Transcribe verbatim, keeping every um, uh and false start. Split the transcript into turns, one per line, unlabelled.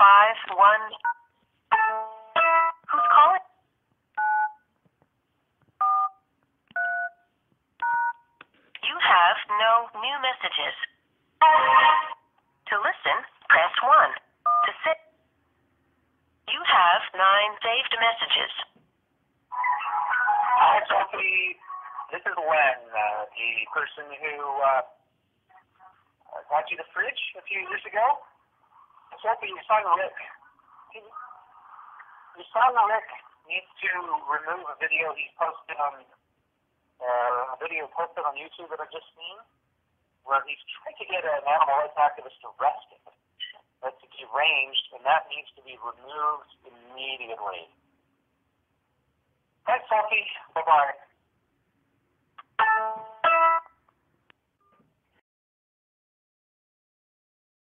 five one. Who's calling? You have no new messages. To listen, press one. To sit. You have nine saved messages.
Hi, Sophie. This is Len, uh, the person who uh, got you the fridge a few years ago. Sophie, your son Rick. Your son Rick needs to remove a video he's posted on uh, a video posted on YouTube that I've just seen, where he's trying to get an animal rights activist arrested. That's deranged, and that needs to be removed immediately. Thanks, Sophie. Bye-bye.